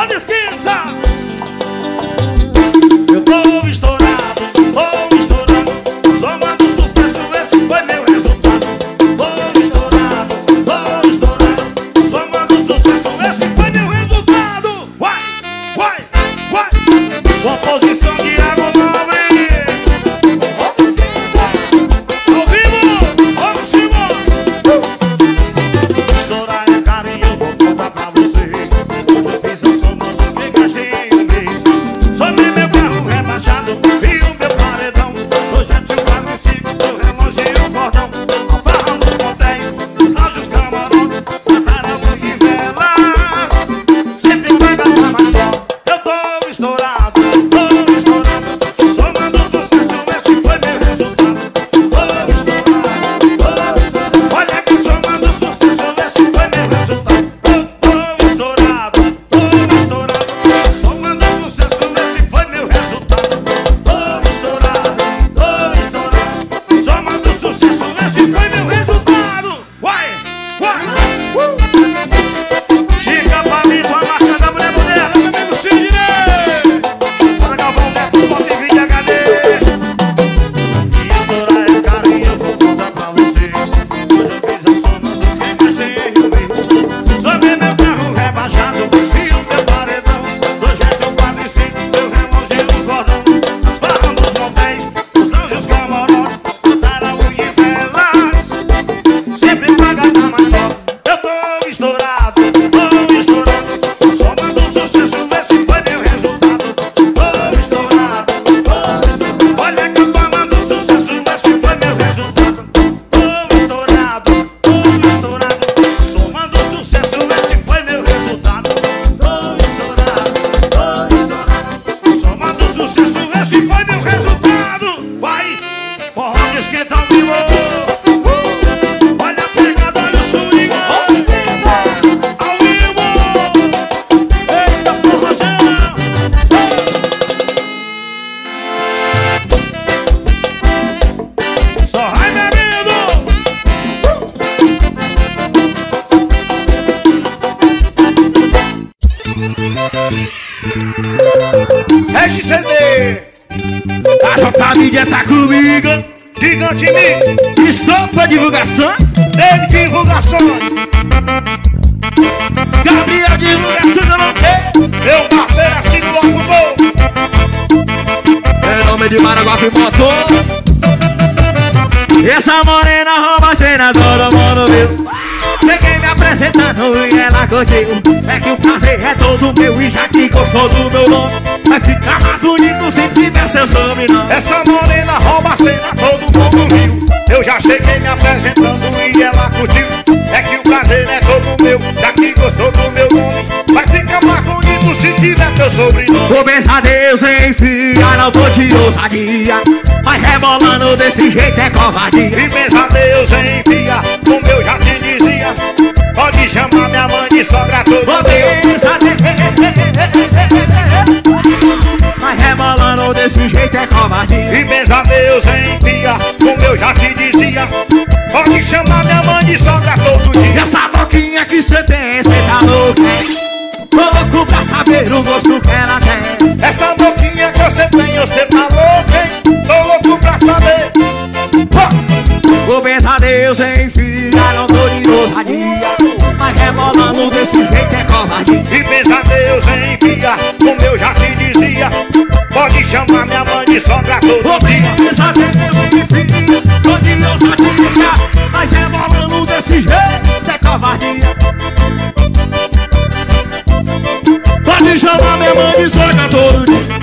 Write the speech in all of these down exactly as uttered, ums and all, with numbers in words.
Olha, esquenta. Eu tô estourado, tô estourado. Somando sucesso, esse foi meu resultado. Tô estourado, tô estourado. Somando sucesso, esse foi meu resultado. Vai, vai, vai. Composição de água nova, hein? Ao vivo, vamos embora. Estourar é carinho, eu vou contar pra vocês. Eu fiz um som novo que gastei um mês. Somei meu carro rebaixado e o meu paredão. Hoje é tio quatro cinco, eu relógio e o cordão. Farrão dos motéis, dos lojas camarotes, catarão e vela. Sempre vai dar uma maior. Eu tô estourado, tô estourado. Somando sucesso, esse foi meu resultado. Tô estourado, tô estourado. Olha que somando sucesso, esse foi meu resultado. Tô estourado, tô estourado. Somando sucesso, esse foi meu resultado. Tô estourado, tô estourado. Somando sucesso, esse foi meu resultado. Vai, vai, uh! Chica Palito, a marca da mulher moderna, meu amigo Sidney. Bora Galvão Neto, pop vídeo H D. E estourar é carinho, eu vou contar pra vocês. Hoje eu fiz um som novo que gastei um mês. Somei meu carro rebaixado e o meu paredão. Dois jets, um quatro e cinco, meu relógio e um cordão. Os farrão dos motéis, os lojas camarotes, catarão e velas. Sempre paga na maior. Eu tô estourado, tô estourado. Somando sucesso, esse foi meu resultado. Tô estourado, tô estourado. Olha que eu tomando sucesso, esse foi meu resultado. Tô estourado, tô estourado. Somando sucesso, esse foi meu resultado. Tô estourado, tô estourado. Somando sucesso, esse foi meu resultado. Vai, forró de esquenta ao vivo. Olha a pegada, olha o swing. Ao vivo. Eita, forrozão. Só vai bebendo. Regi C D. A J Mídia tá comigo. Gigante Mix. Estou pra divulgação. Dele divulgações. Gabriel divulgações eu não tenho. Meu parceiro assino logo o gol. É nome de Maraguape Motor. Essa morena rouba a cena, todo mundo viu. Cheguei me apresentando e ela curtiu. É que o prazer é todo meu e já que gostou do meu nome, vai ficar mais bonito se tiver seu sobrenome. Essa morena rouba a cena, todo mundo viu. Eu já cheguei me apresentando e ela curtiu. É que o prazer é todo meu, já que gostou do meu nome, vai ficar mais bonito se tiver meu sobrenome. Vou beijar Deus, enfim, não tô de ousadia. Vai rebolando desse jeito é covardia. E beijar Deus, enfia, como eu já te dizia. Pode chamar minha mãe de sogra toda. Vou beijar Deus. Vai rebolando desse jeito é covardia. E beijar Deus, enfia, como eu já te dizia. Pode chamar minha mãe de sogra todo dia. E essa boquinha que cê tem, cê tá louco, hein? Tô louco pra saber o gosto que ela tem. Essa boquinha que você tem, você tá louco, hein? Tô louco pra saber. Oh! Vou beijar Deus, enfim, não tô de ousadia. Vai rebolando desse jeito é covardia. E beijar Deus, enfim, como eu já te dizia. Pode chamar minha mãe de sogra todo dia. Vou beijar Deus, enfim, tô de ousadia. Vai rebolando desse jeito é covardia. Pode chamar minha mãe de sogra todo dia.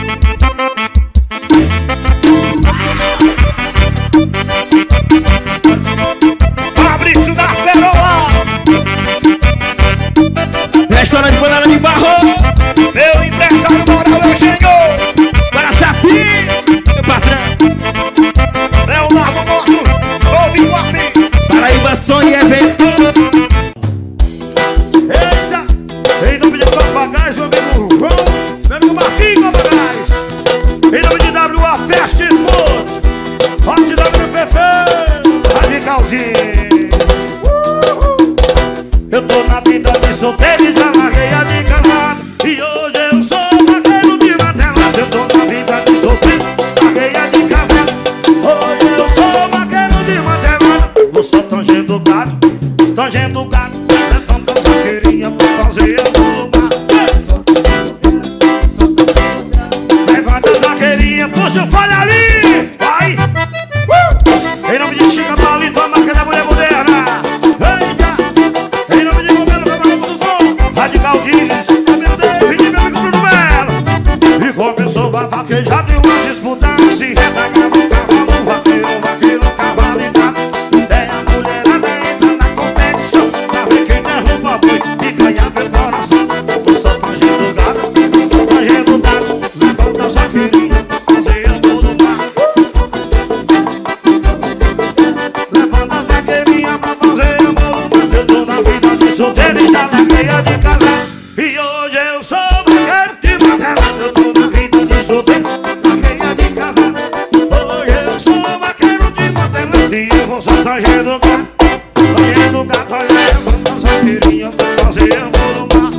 Fabrício da Cerola. Restaurante de panela de barro. Meu empresário moral eu chegou. Para Sapi, meu patrão. Leonardo Motos, ouviu a mim. Paraíba Som e Evento. Eita, em nome de Papagás, meu amigo João, meu amigo Marquinhos Papagás. Em nome de W A Fast Food, Hot W P F, Radical Jeans. Eu tô na vida de solteiro e já larguei a de casado. E hoje tangendo o gato, levanta a vaqueirinha pra fazer amor no mar. Levanta a vaqueirinha, puxa o falha ali, vai! Uh! Em nome de Chica Paulito, a marca da mulher moderna. Eita! Em nome de governo, trabalho do bom, Radical Dizes, meu Deus, e de meu amigo Bruno Melo. E começou a vaquejar, deu uma disputa, se retagava o cavalo, o vaqueiro, o vaqueiro, o cavalo e gato. É a mulherada entra na competição, pra ver quem derruba boi e ganha meu coração. Só tangendo o gato, tangendo o gato, levanta as vaqueirinhas pra fazer amor no mar. Levanta as vaqueirinhas pra fazer amor no mar. Eu tô na vida de solteiro e já na meia de casar. E hoje eu sou vaqueiro de madela. Eu tô na vida de solteiro, na meia de casar. Hoje eu sou vaqueiro de madela. E eu vou só tangendo o gato, tangendo o gato. Levanta as vaqueirinhas pra fazer amor no mar.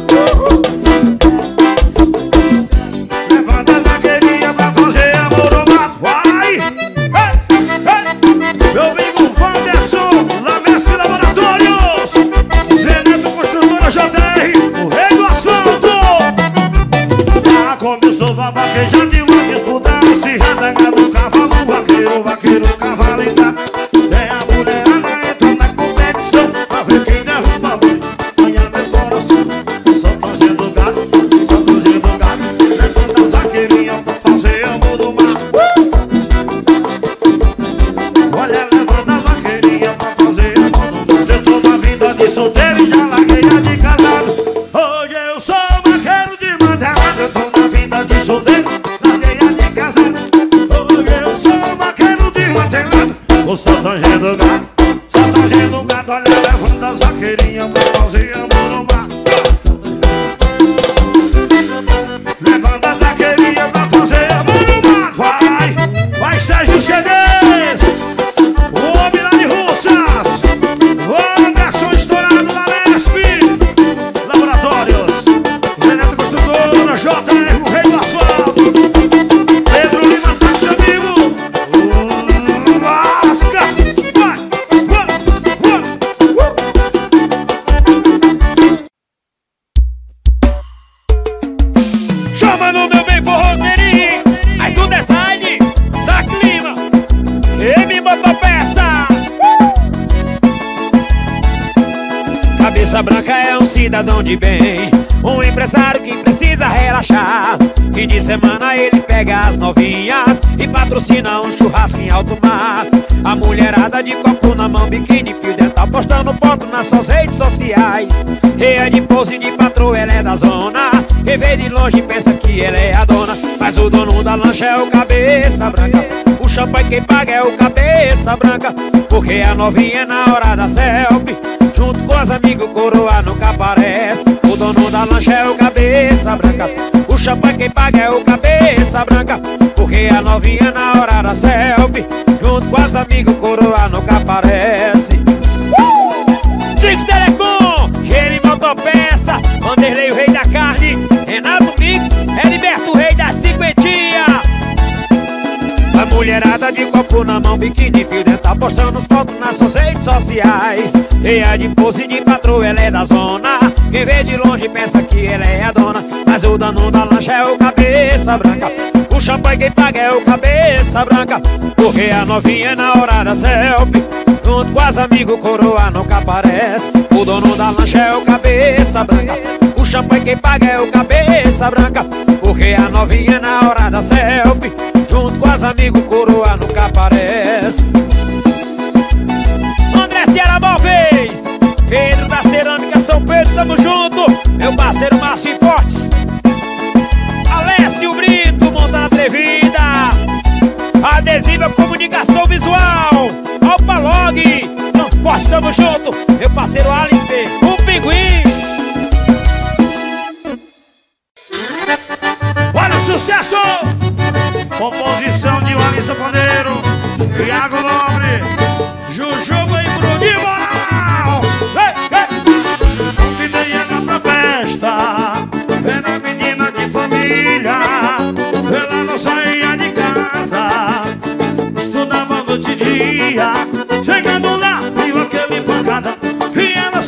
Levanta as vaqueirinhas pra fazer amor no mar. Vai! Ei, ei! Meu amigo Wanderson, lá mestre Laboratórios, Zeneto Construtora J R, o rei do asfalto. Ah, começou a vaquejar de uma disputa, se redegar no cavalo, o vaqueiro, o vaqueiro, o cavalo e gato. É a mulherada entra na competição, pra ver quem derruba a luz, ganha meu coração. Só trazendo o gato, só trazendo o gato. Levanta as vaqueirinhas pra fazer amor no mar. Olha, levanta as vaqueirinhas pra fazer amor no mar. Eu tô na vida de solteiro e já larguei a de casado. Hoje eu sou vaqueiro de madela. Eu tô na vida de solteiro, larguei a de casado. Hoje eu sou vaqueiro de madela. Vou só tangendo o gato, só tangendo o gato. Olha, levanta as vaqueirinhas pra fazer amor no mar. Levanta as vaqueirinhas pra fazer amor no mar. Vai, vai Sérgio C Ds, o homem lá de Russas, o Anderson estourado da Lesp, Laboratórios, Zeneto Construtora J R, o rei do asfalto, Pedro Lima, táxi amigo, lasca, vai, vai, vai, uh. Chama no meu bem forrozeirinho, aí tu design, Zac Lima, M Motopeça. Cabeça Branca é um cidadão de bem, um empresário que precisa relaxar. Fim de semana ele pega as novinhas e patrocina um churrasco em alto mar. A mulherada de copo na mão, biquíni, fio dental, postando foto nas suas redes sociais. Reia de pose de patroa, ela é da zona. Quem vê de longe pensa que ela é a dona, mas o dono da lancha é o Cabeça Branca. O champanhe quem paga é o Cabeça Branca, porque a novinha na hora da selfie, junto com os amigos, coroa nunca aparece. O dono da lancha é o Cabeça Branca. O champanhe quem paga é o Cabeça Branca, porque a novinha na hora da selfie, junto com os amigos, coroa nunca aparece. uh! Dix Telecom, Gene Motopeça, Vanderlei o rei da carne, Renato Mix, Heriberto o rei da cinquentinha. A mulherada de copo na mão, biquíni, fio dental, postando fotos nas suas redes sociais. Reia de pose de patroa, ela é da zona. Quem vê de longe pensa que ela é a dona, mas o dono da lancha é o Cabeça Branca. O champanhe quem paga é o Cabeça Branca, porque a novinha na hora da selfie, junto com os amigos, coroa nunca aparece. O dono da lancha é o Cabeça Branca. O champanhe quem paga é o Cabeça Branca, porque a novinha na hora da selfie, junto com os amigos, coroa nunca aparece. André Sierra Móveis, Pedro da Cerâmica São Pedro, tamo junto. Meu parceiro Márcio Fortes, Alessio Brito, Montana Atrevida, Adesiva Comunicação Visual, Alpalog, Transporte, tamo junto. Meu parceiro Alice, o Pinguim. Olha o sucesso! Composição de Alisson Paneiro, Iago Nobre, Jujuba e Bruninho Moral. Ei, ei! Convidei ela pra festa, era menina de família. Ela não saía de casa, estudava noite e dia. Chegando lá, viu aquele pancada, e ela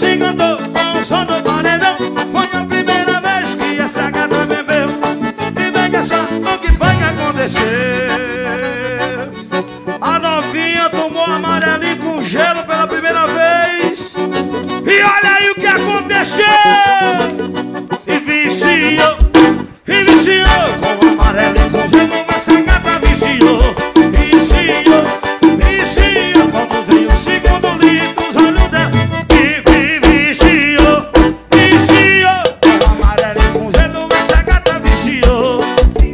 E olha aí o que aconteceu. E viciou, e viciou. Com amarelo e com gelo, essa gata viciou. Viciou, viciou. Quando veio o segundo litro, os olhos dela. E viciou, viciou. Com amarelo e com gelo, essa gata viciou.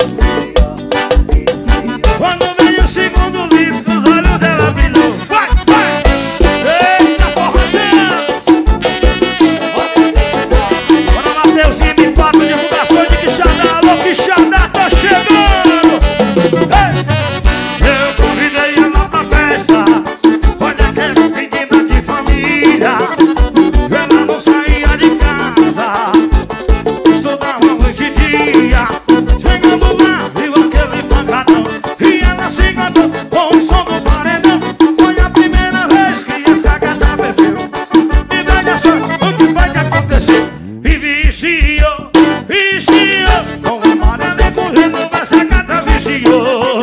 Quando veio o segundo litro, os olhos dela brilhou. Vai, vai. Eita, porra, bora, Mateuzinho, me quatro divulgações de Quixadá. Alô, Quixadá, tô chegando. Ei, eu convidei ela pra festa. Olha que era menina de família. Ela não saía de casa, estudava noite e dia. Chegando lá, viu aquele pancadão e ela se enganou com o som do paredão. Foi a primeira vez que essa gata bebeu. E veja só o que vai que acontecer. E viciou, viciou. Com amarelo e com gelo, essa gata viciou.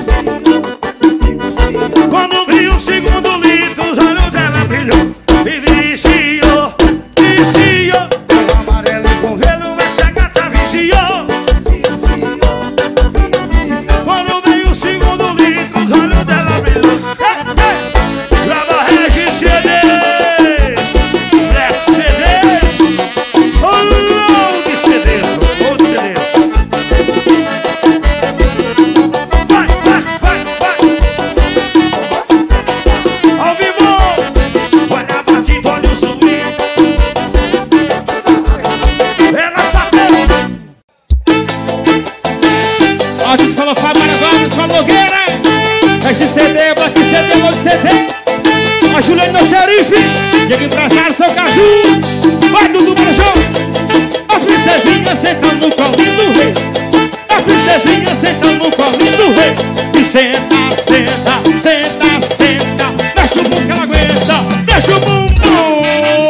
Quando viu o segundo litro, os olhos dela brilhou. E viciou, viciou. Com amarelo e com gelo, essa gata viciou. Quando veio o segundo litro, os olhos dela brilhou. Grava Regi C Ds, Black C Ds, Old C Ds, Old C Ds. Vai, vai, vai, vai. Ao vivo, olha a batida, olha o swing. Ela bateu. A escola Fábio Maravilha, a escola Nogueira, Regi C D, Black C D, Old C D, a Juliana Xerife, Diego Empresário, seu Caju, vai Dudu Marajó. A princesinha senta no colinho do rei, a princesinha senta no colinho do rei. E senta, senta, senta, senta, deixa o bumbum que ela aguenta, deixa o bumbum.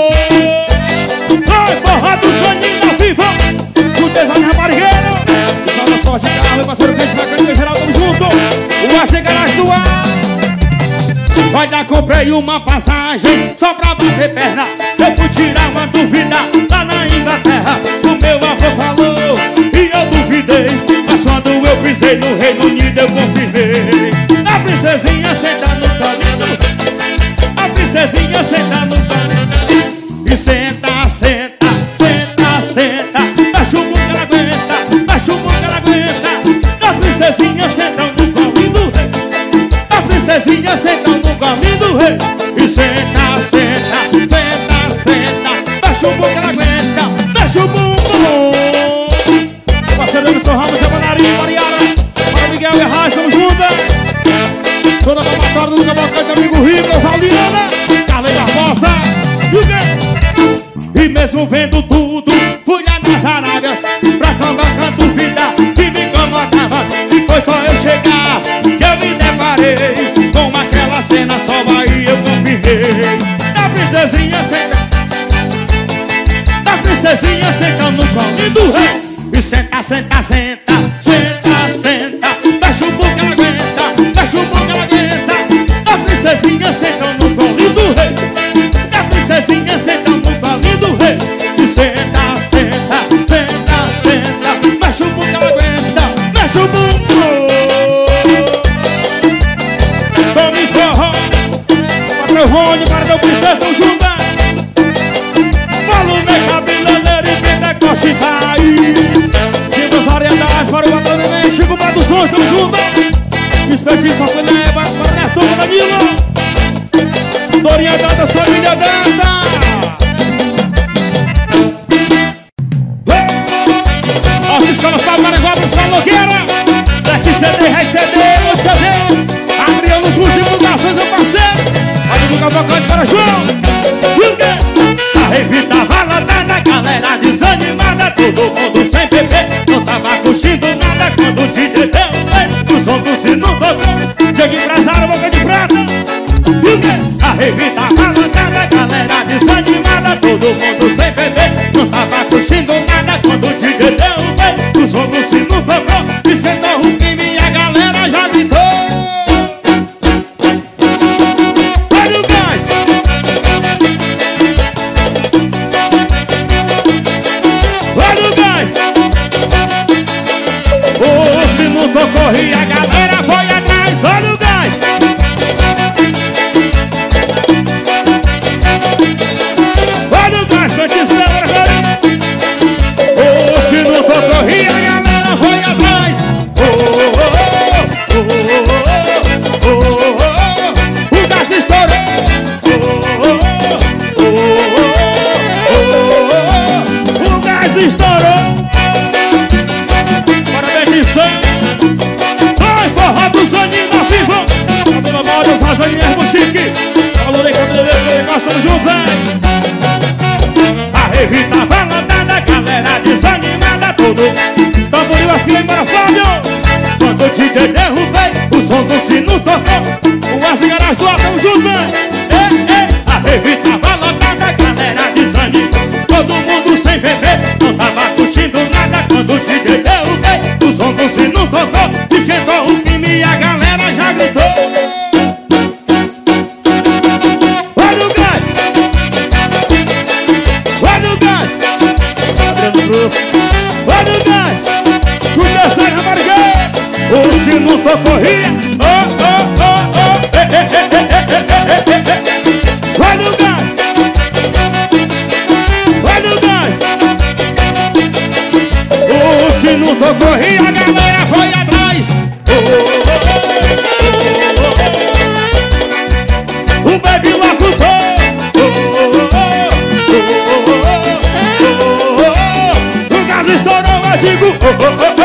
Vai, porra dos maninhos viva, o design raparigueiro, o nosso forte carro, o parceiro quente, bacana, geral, tamo junto. O A C Garagem do ar. Olha, comprei uma passagem só pra bater perna. Eu fui tirar uma dúvida lá na Inglaterra. O meu avô falou e eu duvidei, mas quando eu pisei no Reino Unido eu confirmei. A princesinha senta no colinho, a princesinha senta no colinho. E senta, senta, senta, senta, mexe o bumbum que ela aguenta, mexe o bumbum que ela aguenta. A princesinha senta no colinho do rei, a princesinha senta no colinho do rei. E senta, senta, senta, senta, mexe o bumbum que ela aguenta, mexe o bumbum. Parceiro Emerson Ramos, Javanaria, Mariara, para Miguel e Arraia, estamos juntos. Toda a palmatória do Cavalcante, amigo Rico, Valdiana, Carlei Barbosa, e o quê? E mesmo vendo tudo, fui lá nas Arábias pra colocar dúvida que me incomodava. E foi só eu chegar que eu me deparei com aquela cena, só aí eu confirmei. A princesinha senta, a princesinha senta no colinho do rei. E senta, senta, senta, senta, senta, mexe o bumbum que ela aguenta, mexe o bumbum que ela aguenta. A princesinha senta no colinho do rei, a princesinha senta no colinho do rei. E senta, senta, senta, senta, mexe o bumbum que ela aguenta, mexe o bumbum. Tome forró, patrão Rony, para meu princesa, tão juntas. Paulo Ney, cabeleireiro e Pentecoste tá aí. Tintas variedades para o atendimento, Chico Produções, tamo junto. Espetinho, só que leva, para Neto, Danilo. Dorinha Data, família Data. Ó, escola Fábio Maravilha, escola Nogueira, Black C D, Regi C D, Old C D, Adriano Cruz, divulgações, meu parceiro. Amigo Cavalcante, para João. E o quê? A revista Valadada, galera desanimada, todo mundo sem beber, não tava curtindo nada quando o D J deu play, o som do sino tocou, Diego Empresário, boca de prata. E o quê? A revista Valadada, galera desanimada, todo mundo sem beber, não tava curtindo nada quando o D J deu play, o som do sino tocou, esquentou o clima e a galera já gritou. Olha o gás! tocou. O Aço Garagem do Alto, tamo junto, mano. Ei, ei, a rede tava lotada, galera de sangue. Todo mundo sem beber, não tava curtindo nada. Quando o D J deu o play, o som do sino tocou. Esquentou o clima e a galera já gritou. Olha o gás, olha o gás, olha o gás. Cuida essa ramarigueira, o sino tocou. Oh, oh, oh, oh, eh, eh, eh, eh, eh, eh, eh, eh. Olha o gás, olha o gás. O sino tocou e a galera foi atrás. Oh, oh, oh, oh, oh. O baby locutor. Oh, oh, oh, oh, oh, oh, oh, oh. O gás estourou, eu digo. Oh, oh, oh.